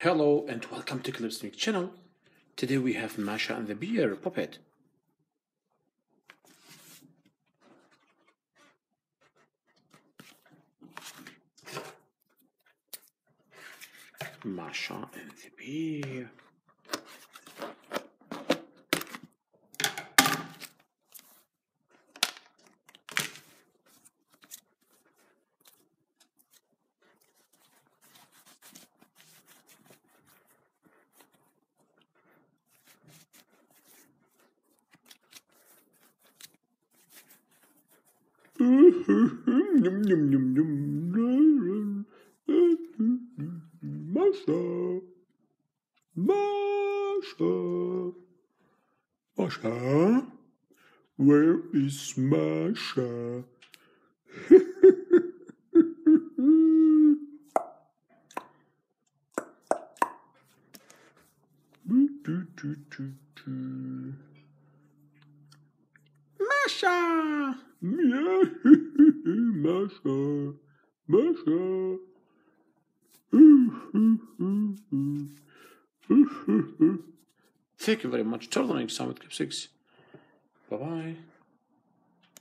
Hello and welcome to Clipsmixxx channel. Today we have Masha and the bear puppet. Masha and the bear. Yum, yum, yum, yum. Masha, Masha, Masha, where is Masha? Masha! Yeah. Masha! Masha! Thank you very much. Till the next time with Clipsmixxx. Bye-bye.